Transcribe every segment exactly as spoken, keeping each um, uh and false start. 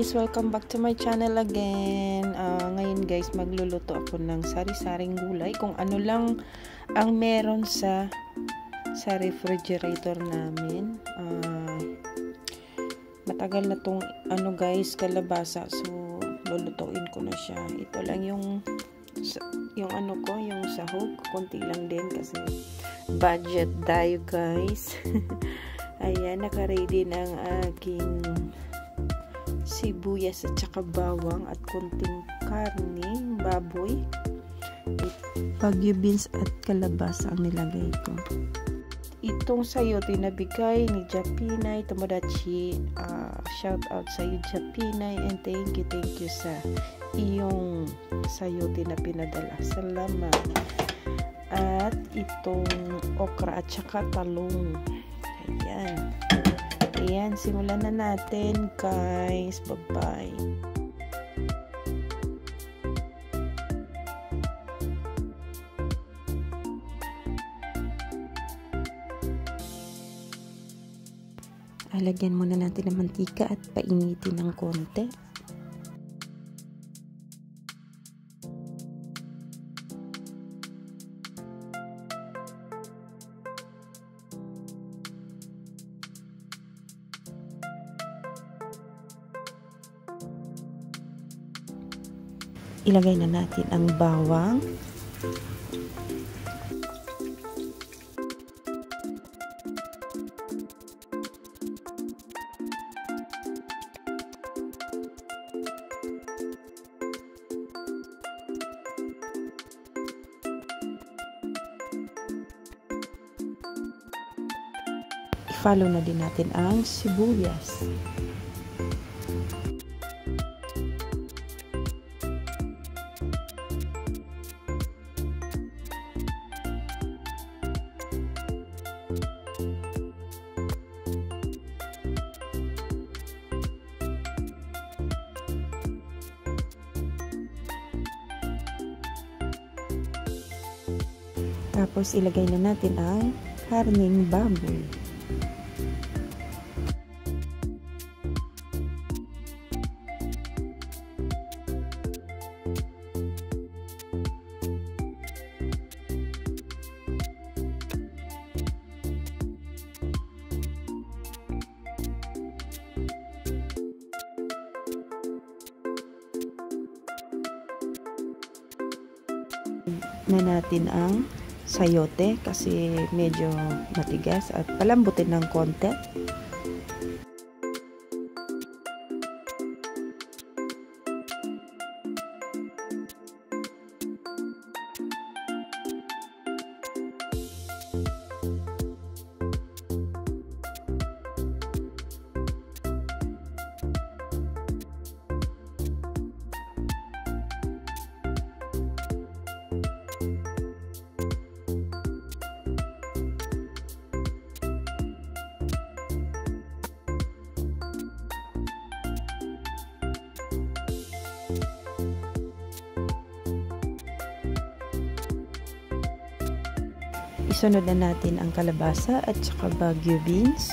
guys! Welcome back to my channel again. Uh, ngayon guys, magluluto ako ng sari-saring gulay. Kung ano lang ang meron sa sa refrigerator namin. Uh, matagal na tong ano guys, kalabasa. So, lulutuin ko na siya. Ito lang yung yung ano ko, yung sahog. Konti lang din kasi budget tayo guys. Ayan, naka-ready ng aking sibuyas at saka bawang at kunting karne, baboy, Baguio Beans at kalabasa ang nilagay ko. Itong sayote na bigay ni Japinay Tomodachi. Uh, shout out sa iyo Japinay, and thank you, thank you sa iyong sayote na pinadala. Salamat. At itong okra at saka talong. Ayan. Ayan, simulan na natin guys. Bye-bye. Alagyan muna natin ng mantika at painitin ng konti. Ilagay na natin ang bawang. I-follow na din natin ang sibuyas. Tapos, ilagay na natin ang karneng baboy. Na natin ang sayote kasi medyo matigas at palambutin ng konti. Isunod na natin ang kalabasa at saka Baguio Beans.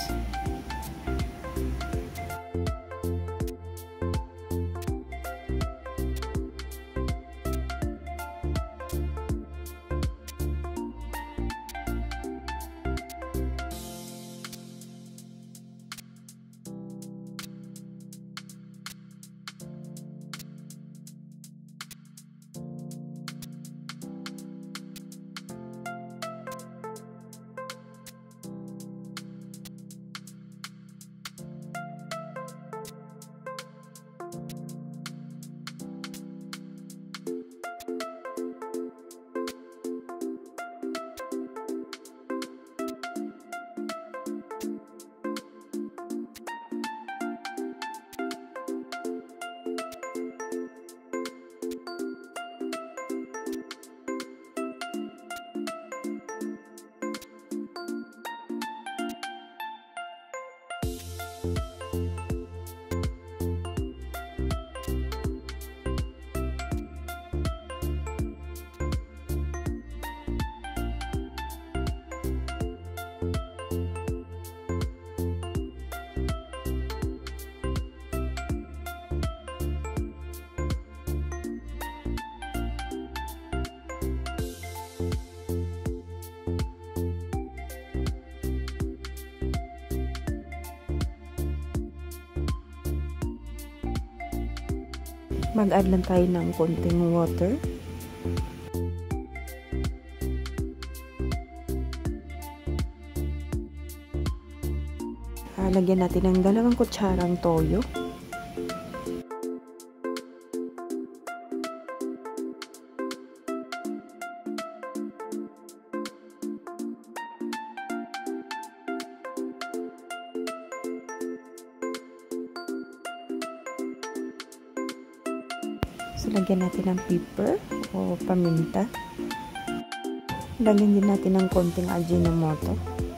Mag-add lang tayo ng konting water. Uh, lagyan natin ng dalawang kutsarang toyo. So, lagyan natin ng pepper o paminta. Lagyan din natin ng konting Ajinomoto.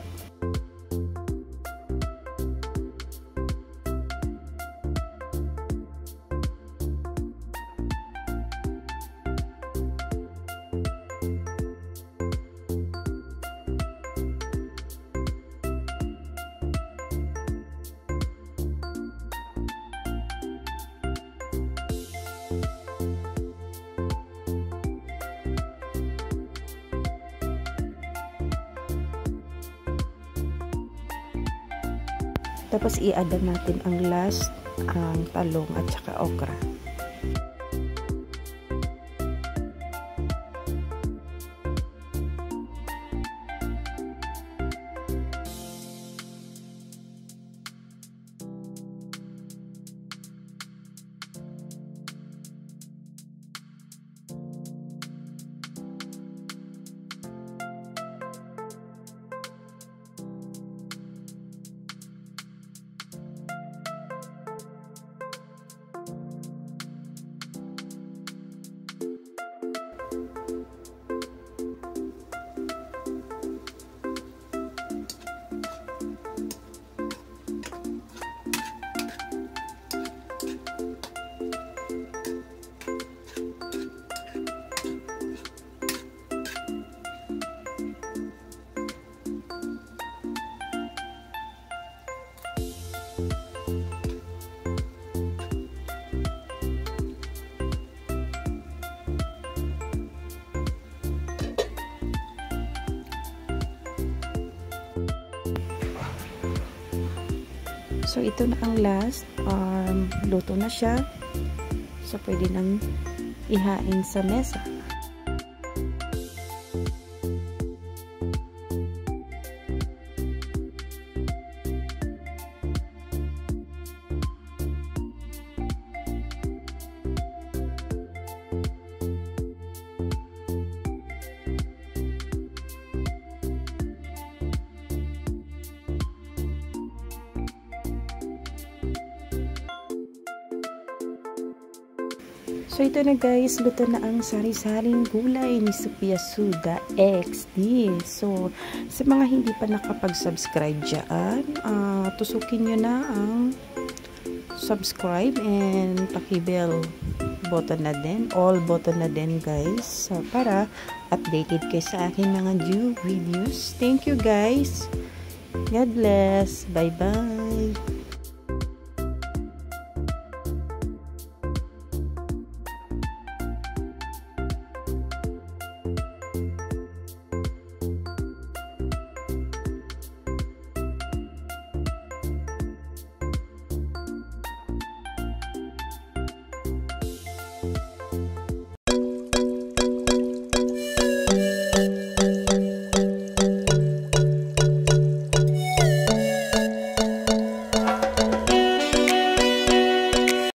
Tapos i-add natin ang last, ang talong at saka okra. So, ito na ang last. Um, luto na siya. So, pwede nang ihain sa mesa. So, ito na guys, luto na ang sari-saring gulay ni SopiasudaXD. So, sa mga hindi pa nakapag-subscribe dyan, uh, tusukin nyo na ang subscribe and paki-bell button na din, all button na din guys, so, para updated kayo sa aking mga new videos. Thank you guys. God bless. Bye-bye.